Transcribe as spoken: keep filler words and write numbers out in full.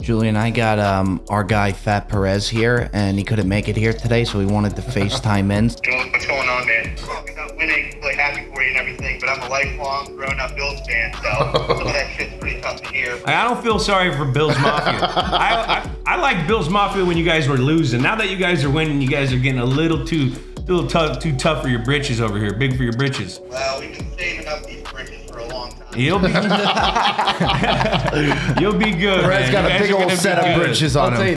Julian, I got um our guy Fat Perez here, and he couldn't make it here today, so we wanted to FaceTime in. Julian, what's going on, man? Talking about winning, really happy for you and everything, but I'm a lifelong grown-up Bills fan, so some of that shit's pretty tough to hear. I don't feel sorry for Bills Mafia. I, I I like Bills Mafia when you guys were losing. Now that you guys are winning, you guys are getting a little too little tough, too tough for your britches over here. Big for your britches. Well, we've been saving up these britches for a long time. You'll be, you'll be good. Perez man. got You a guys big are old gonna set be of good. britches on him.